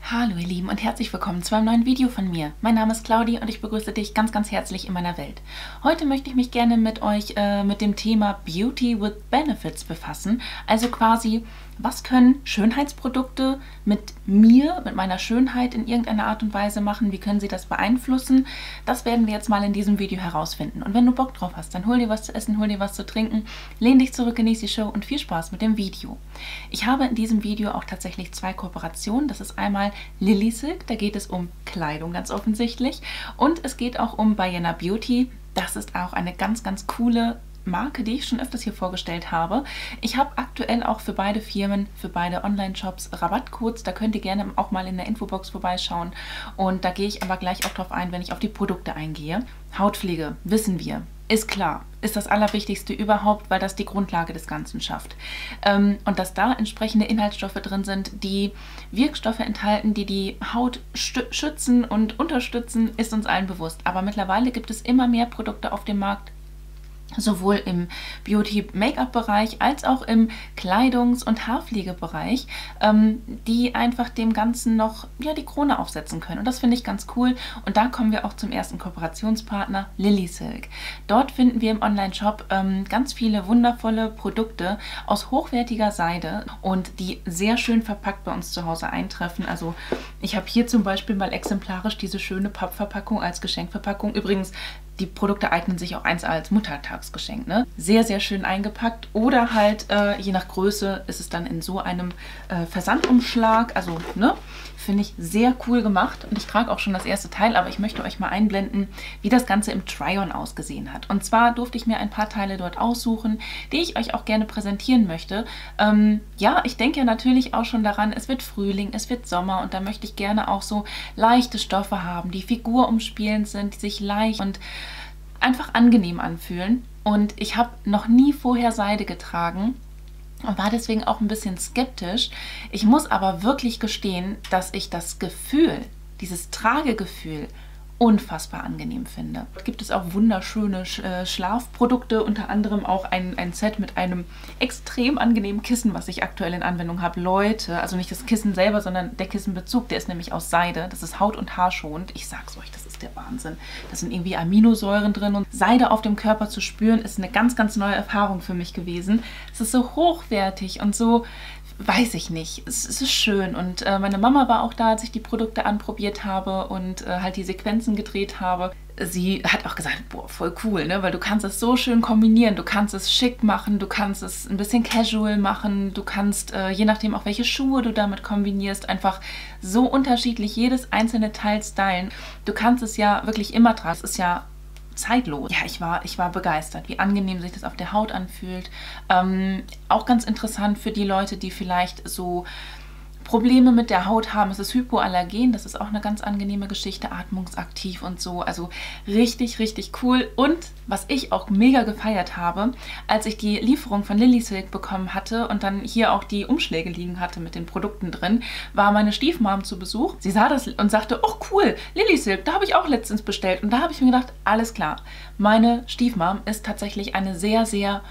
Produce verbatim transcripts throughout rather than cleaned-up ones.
Hallo ihr Lieben und herzlich willkommen zu einem neuen Video von mir. Mein Name ist Claudi und ich begrüße dich ganz ganz herzlich in meiner Welt. Heute möchte ich mich gerne mit euch äh, mit dem Thema Beauty with Benefits befassen. Also quasi, was können Schönheitsprodukte mit mir, mit meiner Schönheit in irgendeiner Art und Weise machen? Wie können sie das beeinflussen? Das werden wir jetzt mal in diesem Video herausfinden. Und wenn du Bock drauf hast, dann hol dir was zu essen, hol dir was zu trinken, lehn dich zurück, genieß die Show und viel Spaß mit dem Video. Ich habe in diesem Video auch tatsächlich zwei Kooperationen. Das ist einmal Lilisilk, da geht es um Kleidung ganz offensichtlich. Und es geht auch um Bayena Beauty. Das ist auch eine ganz, ganz coole Marke, die ich schon öfters hier vorgestellt habe. Ich habe aktuell auch für beide Firmen, für beide Online-Shops Rabattcodes. Da könnt ihr gerne auch mal in der Infobox vorbeischauen. Und da gehe ich aber gleich auch drauf ein, wenn ich auf die Produkte eingehe. Hautpflege, wissen wir, ist klar, ist das Allerwichtigste überhaupt, weil das die Grundlage des Ganzen schafft. Ähm, und dass da entsprechende Inhaltsstoffe drin sind, die Wirkstoffe enthalten, die die Haut schützen und unterstützen, ist uns allen bewusst. Aber mittlerweile gibt es immer mehr Produkte auf dem Markt, sowohl im Beauty-Make-up-Bereich als auch im Kleidungs- und Haarpflegebereich, ähm, die einfach dem Ganzen noch ja, die Krone aufsetzen können. Und das finde ich ganz cool. Und da kommen wir auch zum ersten Kooperationspartner, Lilisilk. Dort finden wir im Online-Shop ähm, ganz viele wundervolle Produkte aus hochwertiger Seide und die sehr schön verpackt bei uns zu Hause eintreffen. Also ich habe hier zum Beispiel mal exemplarisch diese schöne Pappverpackung als Geschenkverpackung. Übrigens, die Produkte eignen sich auch eins als Muttertagsgeschenk. Ne? Sehr, sehr schön eingepackt. Oder halt, äh, je nach Größe, ist es dann in so einem äh, Versandumschlag. Also, ne? Finde ich sehr cool gemacht. Und ich trage auch schon das erste Teil, aber ich möchte euch mal einblenden, wie das Ganze im Try-On ausgesehen hat. Und zwar durfte ich mir ein paar Teile dort aussuchen, die ich euch auch gerne präsentieren möchte. Ähm, ja, ich denke natürlich auch schon daran, es wird Frühling, es wird Sommer und da möchte ich gerne auch so leichte Stoffe haben, die figurumspielend sind, die sich leicht und einfach angenehm anfühlen. Und ich habe noch nie vorher Seide getragen und war deswegen auch ein bisschen skeptisch. Ich muss aber wirklich gestehen, dass ich das Gefühl, dieses Tragegefühl, unfassbar angenehm finde. Dort gibt es auch wunderschöne äh, Schlafprodukte, unter anderem auch ein, ein Set mit einem extrem angenehmen Kissen, was ich aktuell in Anwendung habe. Leute, also nicht das Kissen selber, sondern der Kissenbezug, der ist nämlich aus Seide. Das ist haut- und haarschonend. Ich sag's euch, das ist der Wahnsinn. Da sind irgendwie Aminosäuren drin und Seide auf dem Körper zu spüren, ist eine ganz, ganz neue Erfahrung für mich gewesen. Es ist so hochwertig und so, weiß ich nicht, es, es ist schön und äh, meine Mama war auch da, als ich die Produkte anprobiert habe und äh, halt die Sequenzen gedreht habe. Sie hat auch gesagt, boah, voll cool, ne? Weil du kannst es so schön kombinieren, du kannst es schick machen, du kannst es ein bisschen casual machen, du kannst, äh, je nachdem auch welche Schuhe du damit kombinierst, einfach so unterschiedlich jedes einzelne Teil stylen. Du kannst es ja wirklich immer tragen, es ist ja zeitlos. Ja, ich war, ich war begeistert, wie angenehm sich das auf der Haut anfühlt. Ähm, auch ganz interessant für die Leute, die vielleicht so Probleme mit der Haut haben. Es ist Hypoallergen, das ist auch eine ganz angenehme Geschichte, atmungsaktiv und so. Also richtig, richtig cool. Und was ich auch mega gefeiert habe, als ich die Lieferung von Lilisilk bekommen hatte und dann hier auch die Umschläge liegen hatte mit den Produkten drin, war meine Stiefmom zu Besuch. Sie sah das und sagte, oh cool, Lilisilk, da habe ich auch letztens bestellt. Und da habe ich mir gedacht, alles klar, meine Stiefmom ist tatsächlich eine sehr, sehr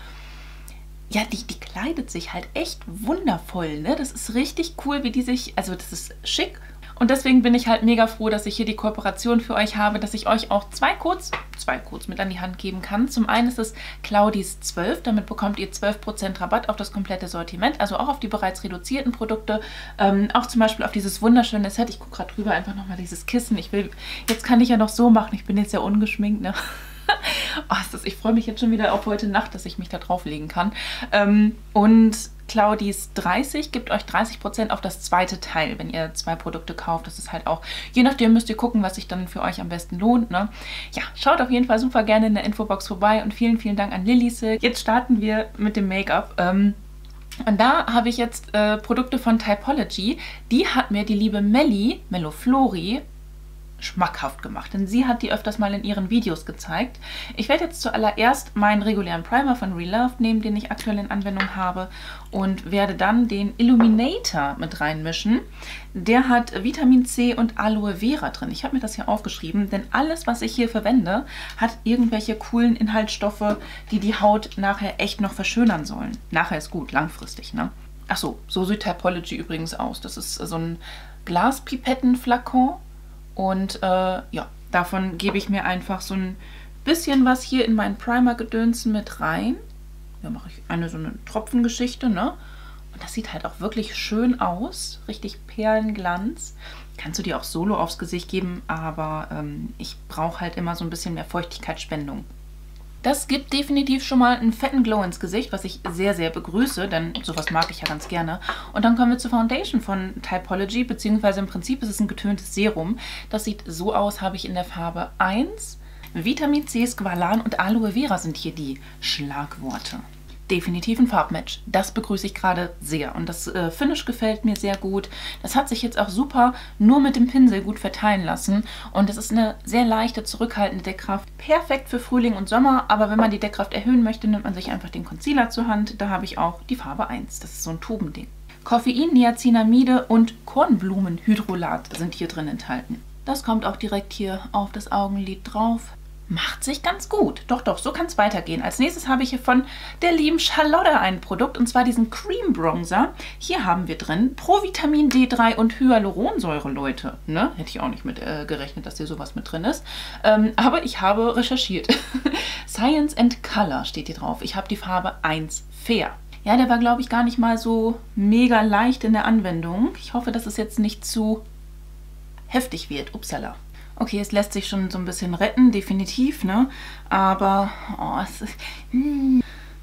ja, die, die kleidet sich halt echt wundervoll, ne? Das ist richtig cool, wie die sich, also das ist schick. Und deswegen bin ich halt mega froh, dass ich hier die Kooperation für euch habe, dass ich euch auch zwei Codes, zwei Codes mit an die Hand geben kann. Zum einen ist es Claudis zwölf, damit bekommt ihr zwölf Prozent Rabatt auf das komplette Sortiment, also auch auf die bereits reduzierten Produkte, ähm, auch zum Beispiel auf dieses wunderschöne Set. Ich gucke gerade drüber, einfach nochmal dieses Kissen. Ich will, jetzt kann ich ja noch so machen, ich bin jetzt ja ungeschminkt, ne? Oh, das, ich freue mich jetzt schon wieder auf heute Nacht, dass ich mich da drauflegen kann. Ähm, und Claudis dreißig gibt euch dreißig Prozent auf das zweite Teil, wenn ihr zwei Produkte kauft. Das ist halt auch, je nachdem müsst ihr gucken, was sich dann für euch am besten lohnt. Ne? Ja, schaut auf jeden Fall super gerne in der Infobox vorbei und vielen, vielen Dank an Lilisilk. Jetzt starten wir mit dem Make-up. Ähm, Und da habe ich jetzt äh, Produkte von Typology. Die hat mir die liebe Melli, Melloflori, schmackhaft gemacht, denn sie hat die öfters mal in ihren Videos gezeigt. Ich werde jetzt zuallererst meinen regulären Primer von Reloved nehmen, den ich aktuell in Anwendung habe und werde dann den Illuminator mit reinmischen. Der hat Vitamin C und Aloe Vera drin. Ich habe mir das hier aufgeschrieben, denn alles, was ich hier verwende, hat irgendwelche coolen Inhaltsstoffe, die die Haut nachher echt noch verschönern sollen. Nachher ist gut, langfristig, ne? Ach so, so sieht Typology übrigens aus. Das ist so ein Glaspipettenflakon. Und äh, ja, davon gebe ich mir einfach so ein bisschen was hier in meinen Primer-Gedöns mit rein. Da mache ich eine so eine Tropfengeschichte, ne? Und das sieht halt auch wirklich schön aus. Richtig Perlenglanz. Kannst du dir auch solo aufs Gesicht geben, aber ähm, ich brauche halt immer so ein bisschen mehr Feuchtigkeitsspendung. Das gibt definitiv schon mal einen fetten Glow ins Gesicht, was ich sehr, sehr begrüße, denn sowas mag ich ja ganz gerne. Und dann kommen wir zur Foundation von Typology, beziehungsweise im Prinzip ist es ein getöntes Serum. Das sieht so aus, habe ich in der Farbe eins. Vitamin C, Squalan und Aloe Vera sind hier die Schlagworte. Definitiv ein Farbmatch. Das begrüße ich gerade sehr und das äh, Finish gefällt mir sehr gut. Das hat sich jetzt auch super nur mit dem Pinsel gut verteilen lassen und es ist eine sehr leichte, zurückhaltende Deckkraft. Perfekt für Frühling und Sommer, aber wenn man die Deckkraft erhöhen möchte, nimmt man sich einfach den Concealer zur Hand. Da habe ich auch die Farbe eins. Das ist so ein Tubending. Koffein, Niacinamide und Kornblumenhydrolat sind hier drin enthalten. Das kommt auch direkt hier auf das Augenlid drauf. Macht sich ganz gut. Doch, doch, so kann es weitergehen. Als nächstes habe ich hier von der lieben Charlotte ein Produkt, und zwar diesen Cream Bronzer. Hier haben wir drin Provitamin D drei und Hyaluronsäure, Leute. Ne? Hätte ich auch nicht mit äh, gerechnet, dass hier sowas mit drin ist. Ähm, aber ich habe recherchiert. Science and Color steht hier drauf. Ich habe die Farbe eins Fair. Ja, der war, glaube ich, gar nicht mal so mega leicht in der Anwendung. Ich hoffe, dass es jetzt nicht zu heftig wird. Upsala. Okay, es lässt sich schon so ein bisschen retten, definitiv, ne? Aber, oh, es ist... Hm,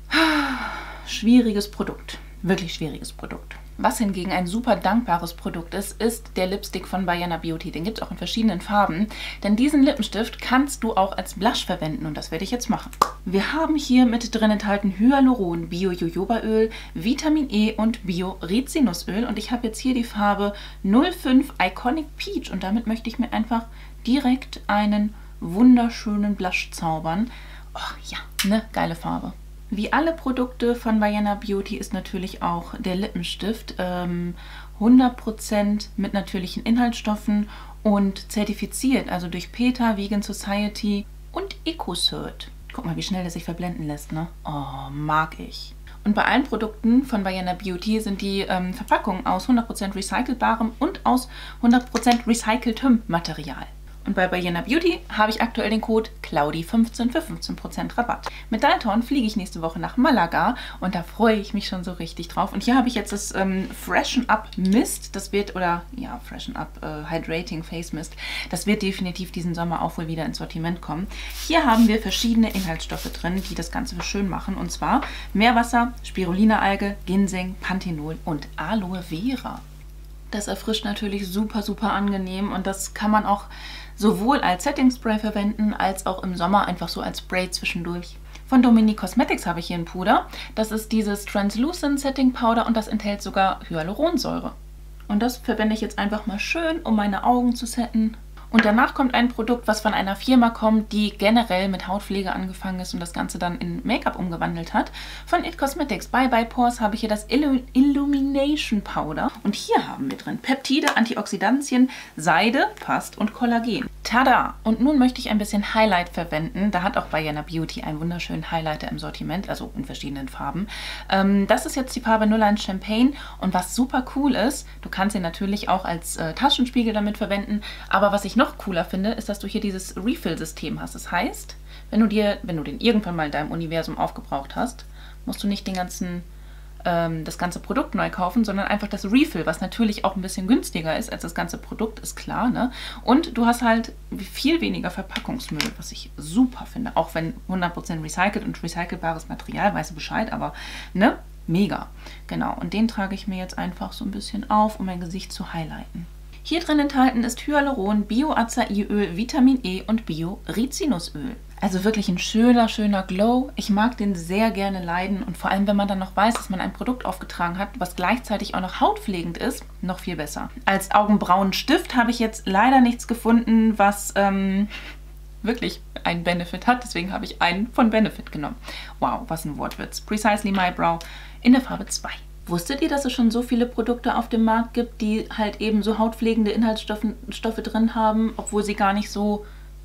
schwieriges Produkt. Wirklich schwieriges Produkt. Was hingegen ein super dankbares Produkt ist, ist der Lipstick von Bayana Beauty. Den gibt es auch in verschiedenen Farben. Denn diesen Lippenstift kannst du auch als Blush verwenden und das werde ich jetzt machen. Wir haben hier mit drin enthalten Hyaluron, Bio-Jojobaöl, Vitamin E und Bio-Rizinusöl. Und ich habe jetzt hier die Farbe null fünf Iconic Peach und damit möchte ich mir einfach direkt einen wunderschönen Blush zaubern. Oh ja, ne, geile Farbe. Wie alle Produkte von Bayana Beauty ist natürlich auch der Lippenstift ähm, hundert Prozent mit natürlichen Inhaltsstoffen und zertifiziert, also durch PETA, Vegan Society und EcoCert. Guck mal, wie schnell der sich verblenden lässt, ne? Oh, mag ich. Und bei allen Produkten von Bayana Beauty sind die ähm, Verpackungen aus hundert Prozent recycelbarem und aus hundert Prozent recyceltem Material. Und bei Bayana Beauty habe ich aktuell den Code Claudi fünfzehn für fünfzehn Prozent Rabatt. Mit Dalton fliege ich nächste Woche nach Malaga und da freue ich mich schon so richtig drauf. Und hier habe ich jetzt das ähm, Freshen Up Mist, das wird, oder ja, Freshen Up äh, Hydrating Face Mist, das wird definitiv diesen Sommer auch wohl wieder ins Sortiment kommen. Hier haben wir verschiedene Inhaltsstoffe drin, die das Ganze schön machen. Und zwar Meerwasser, Spirulina-Alge, Ginseng, Panthenol und Aloe Vera. Das erfrischt natürlich super, super angenehm und das kann man auch sowohl als Setting Spray verwenden, als auch im Sommer einfach so als Spray zwischendurch. Von Dominique Cosmetics habe ich hier ein Puder. Das ist dieses Translucent Setting Powder und das enthält sogar Hyaluronsäure. Und das verwende ich jetzt einfach mal schön, um meine Augen zu setten. Und danach kommt ein Produkt, was von einer Firma kommt, die generell mit Hautpflege angefangen ist und das Ganze dann in Make-up umgewandelt hat. Von It Cosmetics Bye Bye Pores habe ich hier das Illu Illumination Powder. Und hier haben wir drin Peptide, Antioxidantien, Seide, passt und Kollagen. Tada! Und nun möchte ich ein bisschen Highlight verwenden. Da hat auch Bayana Beauty einen wunderschönen Highlighter im Sortiment, also in verschiedenen Farben. Ähm, das ist jetzt die Farbe null eins Champagne und was super cool ist, du kannst ihn natürlich auch als äh, Taschenspiegel damit verwenden, aber was ich noch cooler finde, ist, dass du hier dieses Refill-System hast. Das heißt, wenn du dir, wenn du den irgendwann mal in deinem Universum aufgebraucht hast, musst du nicht den ganzen, ähm, das ganze Produkt neu kaufen, sondern einfach das Refill, was natürlich auch ein bisschen günstiger ist als das ganze Produkt, ist klar, ne? Und du hast halt viel weniger Verpackungsmüll, was ich super finde. Auch wenn hundert Prozent recycelt und recycelbares Material, weißt du Bescheid, aber ne? Mega. Genau, und den trage ich mir jetzt einfach so ein bisschen auf, um mein Gesicht zu highlighten. Hier drin enthalten ist Hyaluron, Bio-Acai-Öl, Vitamin E und Bio-Rizinusöl. Also wirklich ein schöner, schöner Glow. Ich mag den sehr gerne leiden und vor allem, wenn man dann noch weiß, dass man ein Produkt aufgetragen hat, was gleichzeitig auch noch hautpflegend ist, noch viel besser. Als Augenbrauenstift habe ich jetzt leider nichts gefunden, was ähm, wirklich einen Benefit hat. Deswegen habe ich einen von Benefit genommen. Wow, was ein Wortwitz. Precisely My Brow in der Farbe zwei. Wusstet ihr, dass es schon so viele Produkte auf dem Markt gibt, die halt eben so hautpflegende Inhaltsstoffe Stoffe drin haben, obwohl sie gar nicht so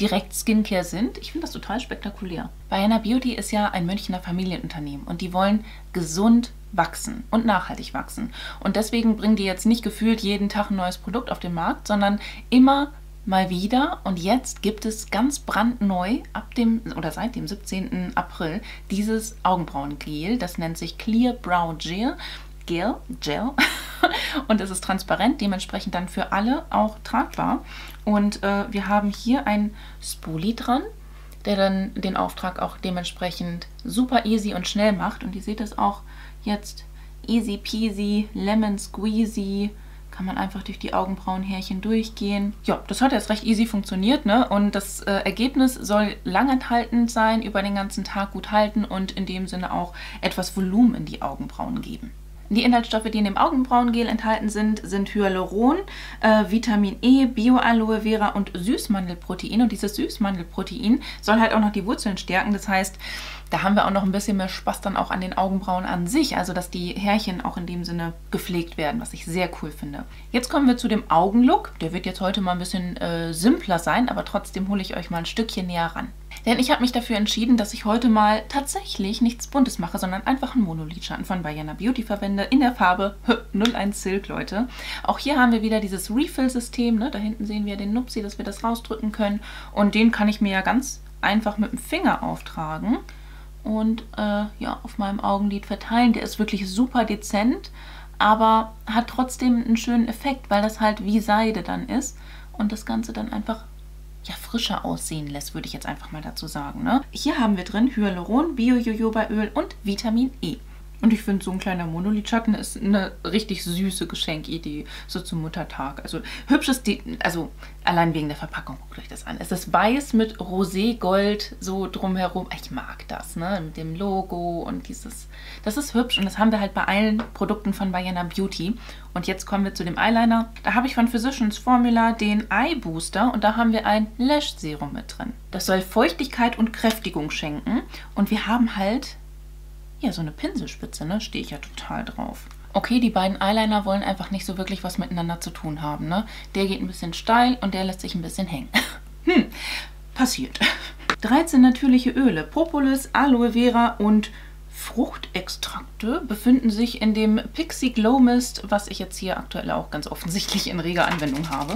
direkt Skincare sind. Ich finde das total spektakulär. Bayana Beauty ist ja ein Münchner Familienunternehmen und die wollen gesund wachsen und nachhaltig wachsen. Und deswegen bringen die jetzt nicht gefühlt jeden Tag ein neues Produkt auf den Markt, sondern immer mal wieder. Und jetzt gibt es ganz brandneu ab dem oder seit dem siebzehnten April dieses Augenbrauengel. Das nennt sich Clear Brow Gel. Gel, Gel. Und es ist transparent, dementsprechend dann für alle auch tragbar. Und äh, wir haben hier ein Spoolie dran, der dann den Auftrag auch dementsprechend super easy und schnell macht. Und ihr seht es auch jetzt easy peasy, lemon squeezy. Kann man einfach durch die Augenbrauenhärchen durchgehen. Ja, das hat jetzt recht easy funktioniert, ne? Und das äh, Ergebnis soll langanhaltend sein, über den ganzen Tag gut halten und in dem Sinne auch etwas Volumen in die Augenbrauen geben. Die Inhaltsstoffe, die in dem Augenbrauengel enthalten sind, sind Hyaluron, äh, Vitamin E, Bio-Aloe Vera und Süßmandelprotein. Und dieses Süßmandelprotein soll halt auch noch die Wurzeln stärken. Das heißt, da haben wir auch noch ein bisschen mehr Spaß dann auch an den Augenbrauen an sich. Also, dass die Härchen auch in dem Sinne gepflegt werden, was ich sehr cool finde. Jetzt kommen wir zu dem Augenlook. Der wird jetzt heute mal ein bisschen äh, simpler sein, aber trotzdem hole ich euch mal ein Stückchen näher ran. Denn ich habe mich dafür entschieden, dass ich heute mal tatsächlich nichts Buntes mache, sondern einfach einen Monolidschatten von Bayana Beauty verwende in der Farbe null eins Silk, Leute. Auch hier haben wir wieder dieses Refill-System, ne? Da hinten sehen wir den Nupsi, dass wir das rausdrücken können. Und den kann ich mir ja ganz einfach mit dem Finger auftragen und äh, ja, auf meinem Augenlid verteilen. Der ist wirklich super dezent, aber hat trotzdem einen schönen Effekt, weil das halt wie Seide dann ist und das Ganze dann einfach ja, frischer aussehen lässt, würde ich jetzt einfach mal dazu sagen. Ne? Hier haben wir drin Hyaluron, Bio-Jojobaöl und Vitamin E. Und ich finde, so ein kleiner Monolidschatten ist eine richtig süße Geschenkidee, so zum Muttertag. Also hübsches, De also allein wegen der Verpackung, guckt euch das an. Es ist weiß mit Rosé-Gold so drumherum. Ich mag das, ne? Mit dem Logo und dieses, das ist hübsch. Und das haben wir halt bei allen Produkten von Bayana Beauty. Und jetzt kommen wir zu dem Eyeliner. Da habe ich von Physicians Formula den Eye Booster und da haben wir ein Lash Serum mit drin. Das soll Feuchtigkeit und Kräftigung schenken. Und wir haben halt ja, so eine Pinselspitze, ne? Stehe ich ja total drauf. Okay, die beiden Eyeliner wollen einfach nicht so wirklich was miteinander zu tun haben, ne? Der geht ein bisschen steil und der lässt sich ein bisschen hängen. hm, passiert. dreizehn natürliche Öle, Propolis, Aloe Vera und Fruchtextrakte befinden sich in dem Pixi Glow Mist, was ich jetzt hier aktuell auch ganz offensichtlich in reger Anwendung habe.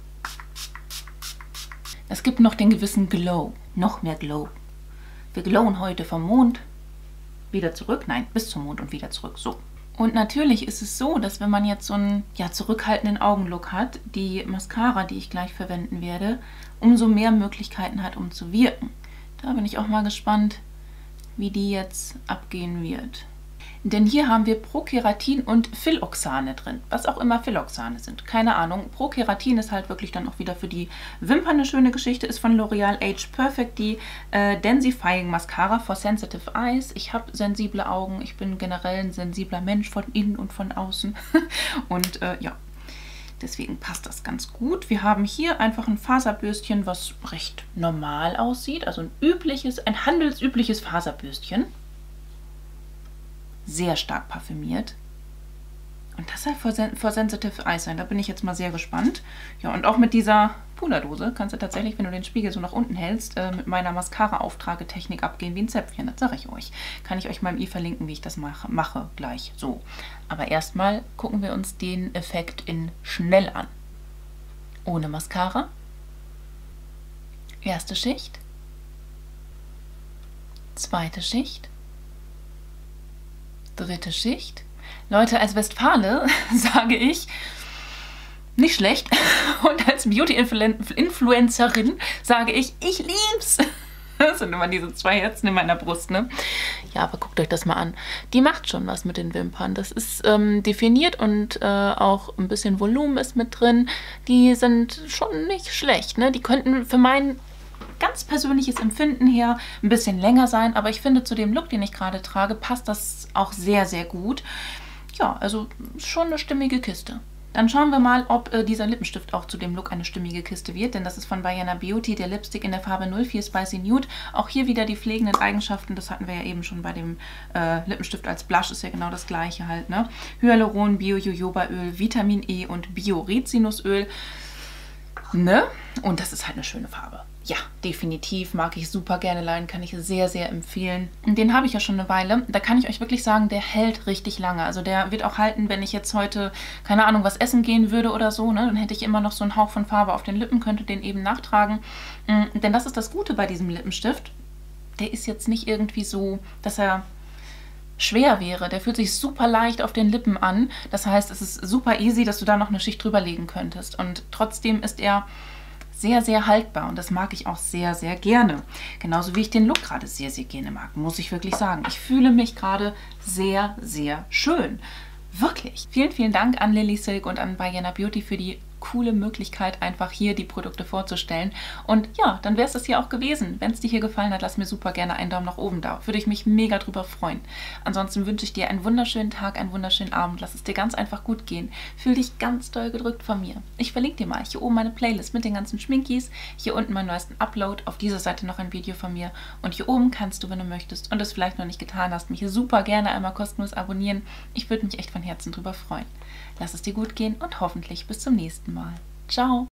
Es gibt noch den gewissen Glow, noch mehr Glow. Wir glowen heute vom Mond wieder zurück, nein, bis zum Mond und wieder zurück, so. Und natürlich ist es so, dass wenn man jetzt so einen ja, zurückhaltenden Augenlook hat, die Mascara, die ich gleich verwenden werde, umso mehr Möglichkeiten hat, um zu wirken. Da bin ich auch mal gespannt, wie die jetzt abgehen wird. Denn hier haben wir Pro-Keratin und Phylloxane drin. Was auch immer Phylloxane sind. Keine Ahnung. Pro-Keratin ist halt wirklich dann auch wieder für die Wimpern eine schöne Geschichte. Ist von L'Oreal Age Perfect die äh, Densifying Mascara for Sensitive Eyes. Ich habe sensible Augen. Ich bin generell ein sensibler Mensch von innen und von außen. Und äh, ja, deswegen passt das ganz gut. Wir haben hier einfach ein Faserbürstchen, was recht normal aussieht. Also ein übliches, ein handelsübliches Faserbürstchen. Sehr stark parfümiert. Und das soll for, sen for Sensitive Eyes sein. Da bin ich jetzt mal sehr gespannt. Ja, und auch mit dieser Puderdose kannst du tatsächlich, wenn du den Spiegel so nach unten hältst, äh, mit meiner Mascara-Auftragetechnik abgehen wie ein Zäpfchen. Das sage ich euch. Kann ich euch mal im i verlinken, wie ich das mache, mache gleich. So. Aber erstmal gucken wir uns den Effekt in schnell an. Ohne Mascara. Erste Schicht. Zweite Schicht. Dritte Schicht. Leute, als Westfale sage ich, nicht schlecht. Und als Beauty-Influencerin sage ich, ich lieb's. Das sind immer diese zwei Herzen in meiner Brust, ne? Ja, aber guckt euch das mal an. Die macht schon was mit den Wimpern. Das ist ähm, definiert und äh, auch ein bisschen Volumen ist mit drin. Die sind schon nicht schlecht, ne? Die könnten für meinen ganz persönliches Empfinden her ein bisschen länger sein, aber ich finde, zu dem Look, den ich gerade trage, passt das auch sehr, sehr gut. Ja, also schon eine stimmige Kiste. Dann schauen wir mal, ob äh, dieser Lippenstift auch zu dem Look eine stimmige Kiste wird, denn das ist von Bayana Beauty, der Lipstick in der Farbe null vier Spicy Nude. Auch hier wieder die pflegenden Eigenschaften, das hatten wir ja eben schon bei dem äh, Lippenstift als Blush, ist ja genau das gleiche halt, ne? Hyaluron, Bio-Jojobaöl, Vitamin E und Bio-Rizinusöl. Ne? Und das ist halt eine schöne Farbe. Ja, definitiv, mag ich super gerne leihen, kann ich sehr, sehr empfehlen. Den habe ich ja schon eine Weile. Da kann ich euch wirklich sagen, der hält richtig lange. Also der wird auch halten, wenn ich jetzt heute, keine Ahnung, was essen gehen würde oder so, ne? Dann hätte ich immer noch so einen Hauch von Farbe auf den Lippen, könnte den eben nachtragen. Denn das ist das Gute bei diesem Lippenstift. Der ist jetzt nicht irgendwie so, dass er schwer wäre. Der fühlt sich super leicht auf den Lippen an. Das heißt, es ist super easy, dass du da noch eine Schicht drüber legen könntest. Und trotzdem ist er sehr, sehr haltbar und das mag ich auch sehr, sehr gerne. Genauso wie ich den Look gerade sehr, sehr gerne mag, muss ich wirklich sagen. Ich fühle mich gerade sehr, sehr schön. Wirklich. Vielen, vielen Dank an Lily Silk und an By Jenna Beauty für die coole Möglichkeit, einfach hier die Produkte vorzustellen. Und ja, dann wäre es das hier auch gewesen. Wenn es dir hier gefallen hat, lass mir super gerne einen Daumen nach oben da. Würde ich mich mega drüber freuen. Ansonsten wünsche ich dir einen wunderschönen Tag, einen wunderschönen Abend. Lass es dir ganz einfach gut gehen. Fühl dich ganz doll gedrückt von mir. Ich verlinke dir mal hier oben meine Playlist mit den ganzen Schminkies. Hier unten meinen neuesten Upload. Auf dieser Seite noch ein Video von mir. Und hier oben kannst du, wenn du möchtest und es vielleicht noch nicht getan hast, mich hier super gerne einmal kostenlos abonnieren. Ich würde mich echt von Herzen drüber freuen. Lass es dir gut gehen und hoffentlich bis zum nächsten Mal. Ciao!